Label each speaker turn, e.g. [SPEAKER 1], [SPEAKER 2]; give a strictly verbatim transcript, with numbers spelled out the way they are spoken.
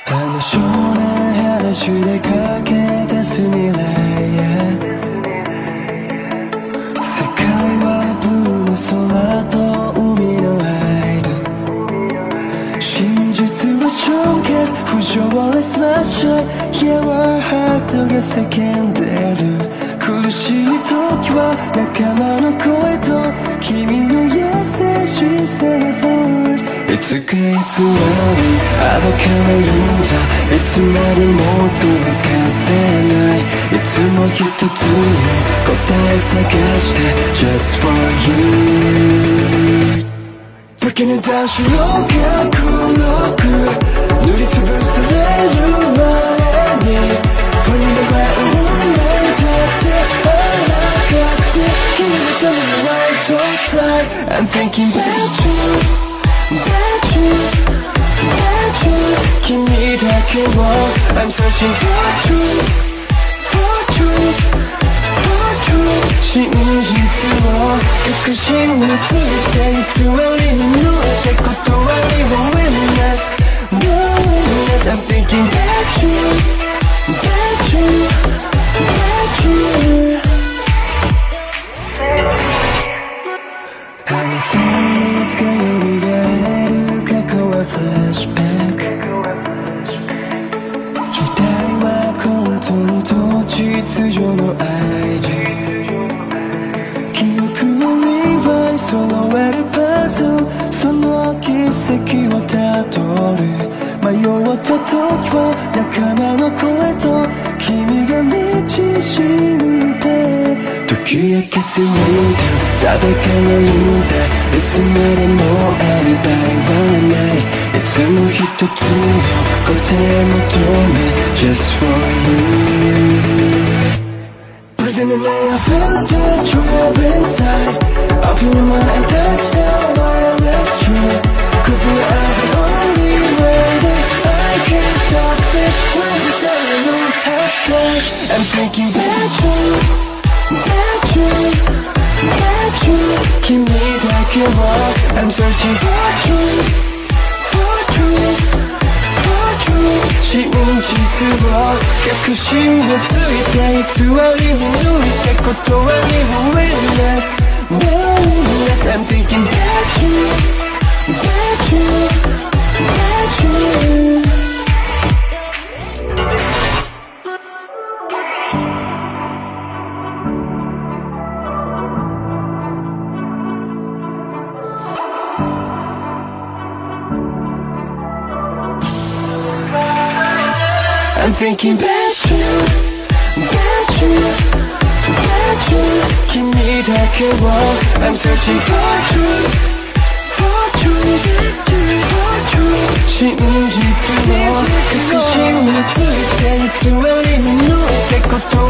[SPEAKER 1] 話しない話で駆け出す未来へ。世界はブルーの空と海の間。真実はショーケース、不条理スマッシュ。Yeah, our heartが叫んでる。苦しい時は仲間の声と君の優しさの voice。 いつか偽り暴かれるんだ。いつまでも嘘はつかせない。いつも一つの答え探して Just for you。 Breaking it down 白が黒く塗りつぶされる前に Putting the right on my Give me the right side. I'm thinking about you, about you, about you. 君だけを I'm searching for truth, for truth, for truth. 真実を確信について偽りに濡れて断りを witness, witness. I'm thinking about you, about you, about you.話さないいつか蘇る過去はフラッシュバック。時代は混沌と秩序の間。記憶をリバイ揃えるパズル。その軌跡をたどる。迷った時は仲間の声と君が道しるべ。時明けすぎずさばかれるんだ。いつまでもアリバイはない。いつも一つの答え求め Just for you。 Breathing in the air, I feel the drive inside. Up in your mind, touch down wireless string. Cause we are the only way that I can stop this. When the sun will have flight. I'm thinking about you.About you, about you. 君だけを I'm searching for truth, for truth, for truth. 真実を確信をついて偽りを抜いて断りを witness, witness. I'm thinking about you, about you, about you.I'm thinking about you, about you, about you. 君だけを I'm searching for truth, for truth, for truth. 真実を確信について偽りに抜いて断